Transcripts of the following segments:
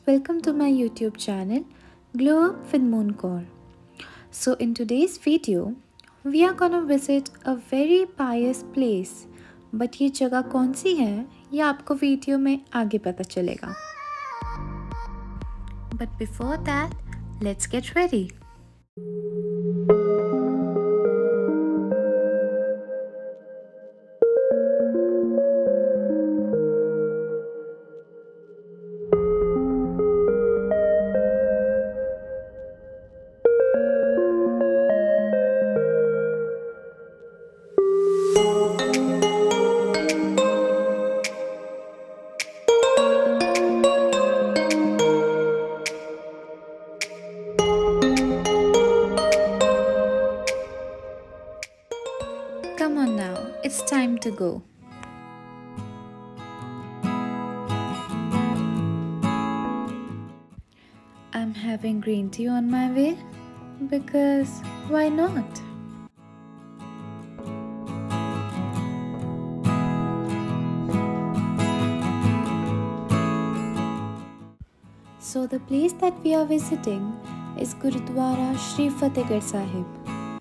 welcome to my YouTube channel Glow Up with Moon Kaur. So in today's video, we are gonna visit a very pious place. But ये जगह कौन सी है ये आपको video में आगे पता चलेगा. But before that, let's get ready. Come on now, it's time to go. I'm having green tea on my way because why not? So the place that we are visiting is Gurudwara Shri Fatehgarh Sahib.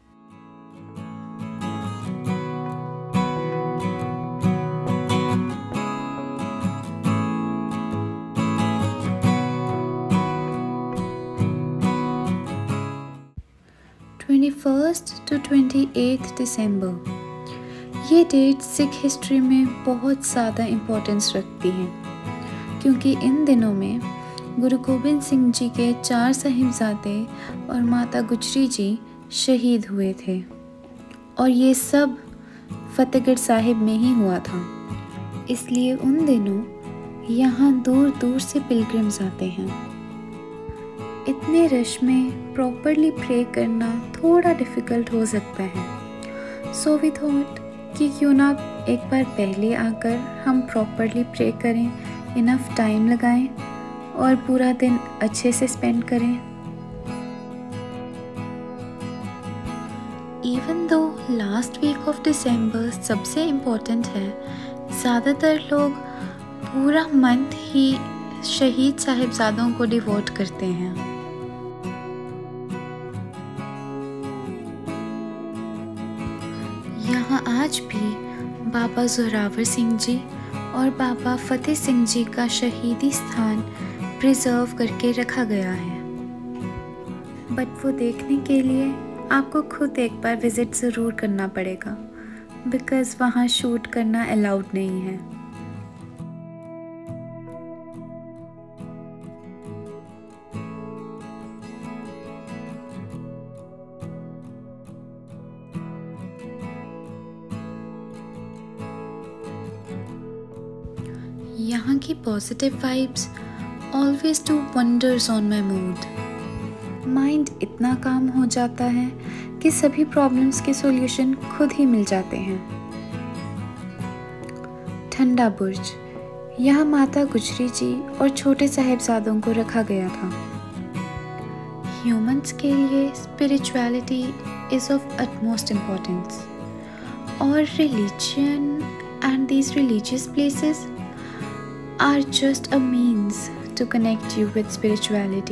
First to 28 दिसंबर ये date Sikh history में बहुत ज़्यादा importance रखती है क्योंकि इन दिनों में गुरु गोबिंद सिंह जी के 4 साहिबजादे और माता गुजरी जी शहीद हुए थे और ये सब फतेहगढ़ साहिब में ही हुआ था. इसलिए उन दिनों यहाँ दूर दूर से पिलग्रिम्स आते हैं. इतने रश में प्रॉपरली प्रे करना थोड़ा डिफ़िकल्ट हो सकता है. सो वी थॉट कि क्यों ना एक बार पहले आकर हम प्रॉपरली प्रे करें, इनफ टाइम लगाएं और पूरा दिन अच्छे से स्पेंड करें. Even though last week of December सबसे इम्पोर्टेंट है, ज़्यादातर लोग पूरा मंथ ही शहीद साहिबजादों को डिवोट करते हैं. यहाँ आज भी बाबा जोरावर सिंह जी और बाबा फतेह सिंह जी का शहीदी स्थान प्रिजर्व करके रखा गया है. बट वो देखने के लिए आपको खुद एक बार विज़िट ज़रूर करना पड़ेगा बिकॉज़ वहाँ शूट करना अलाउड नहीं है. यहाँ की positive vibes always do wonders on my mood. Mind इतना काम हो जाता है कि सभी प्रॉब्लम्स के सॉल्यूशन खुद ही मिल जाते हैं. ठंडा बुर्ज, यहाँ माता गुजरी जी और छोटे साहिबजादों को रखा गया था. ह्यूमंस के लिए spirituality is of utmost importance और religion and these religious places are just a means to connect you with spirituality.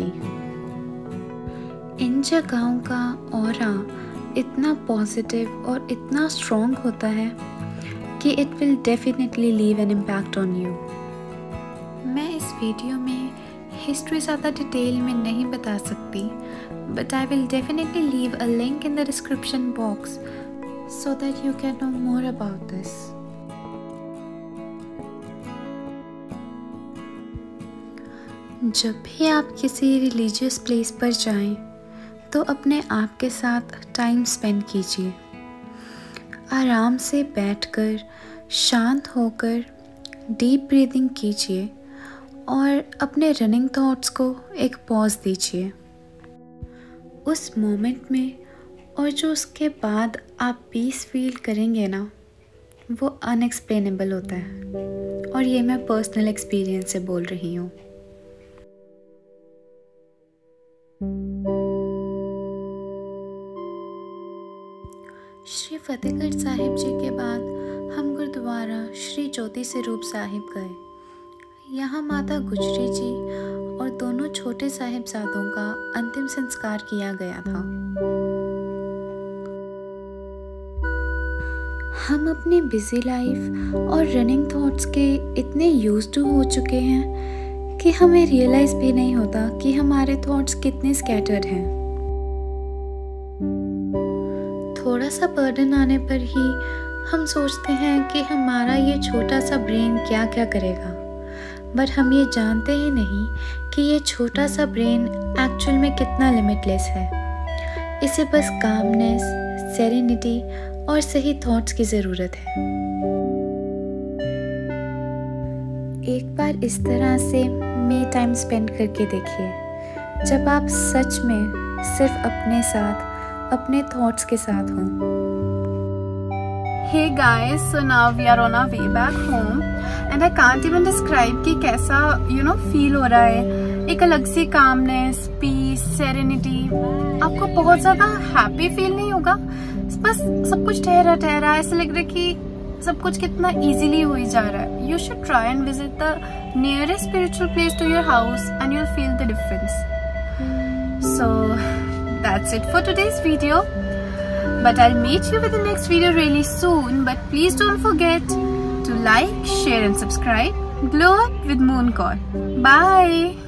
इन जगहों का ऑरा इतना पॉजिटिव और इतना स्ट्रॉन्ग होता है कि it will definitely leave an impact on you. मैं इस वीडियो में हिस्ट्री ज़्यादा डिटेल में नहीं बता सकती, but I will definitely leave a link in the description box so that you can know more about this. जब भी आप किसी रिलीजियस प्लेस पर जाएं, तो अपने आप के साथ टाइम स्पेंड कीजिए. आराम से बैठकर शांत होकर डीप ब्रीदिंग कीजिए और अपने रनिंग थॉट्स को एक पॉज दीजिए. उस मोमेंट में और जो उसके बाद आप पीस फील करेंगे ना, वो अनएक्सप्लेनेबल होता है और ये मैं पर्सनल एक्सपीरियंस से बोल रही हूँ. श्री फतेहगढ़ साहिब जी के बाद हम गुरुद्वारा श्री ज्योति स्वरूप साहिब गए. यहाँ माता गुजरी जी और और दोनों छोटे साहिबजादों का अंतिम संस्कार किया गया था। हम अपनी बिजी लाइफ और रनिंग थॉट्स के इतने यूज्ड टू हो चुके हैं कि हमें रियलाइज भी नहीं होता कि हमारे थॉट्स कितने स्कैटर्ड हैं। थोड़ा सा बर्डन आने पर ही हम सोचते हैं कि हमारा ये छोटा सा ब्रेन क्या क्या करेगा, बट हम ये जानते ही नहीं कि ये छोटा सा ब्रेन एक्चुअल में कितना लिमिटलेस है। इसे बस कामनेस, सेरेनिटी और सही थॉट्स की ज़रूरत है। एक बार इस तरह से मी टाइम स्पेंड करके देखिए, जब आप सच में सिर्फ अपने साथ, अपने थॉट्स के साथ हों। Hey guys, so now we are on our way back home and I can't even describe कि कैसा feel हो रहा है। एक अलग सी calmness, peace, serenity। आपको बहुत ज़्यादा happy feel नहीं होगा, बस सब कुछ ठहरा ठहरा ऐसा लग रहा है कि सब कुछ कितना easily हो ही जा रहा है। You should try and visit the nearest spiritual place to your house and you'll feel the difference. So that's it for today's video. But I'll meet you with the next video really soon. But please don't forget to like, share and subscribe. Glow up with Moon Call. Bye.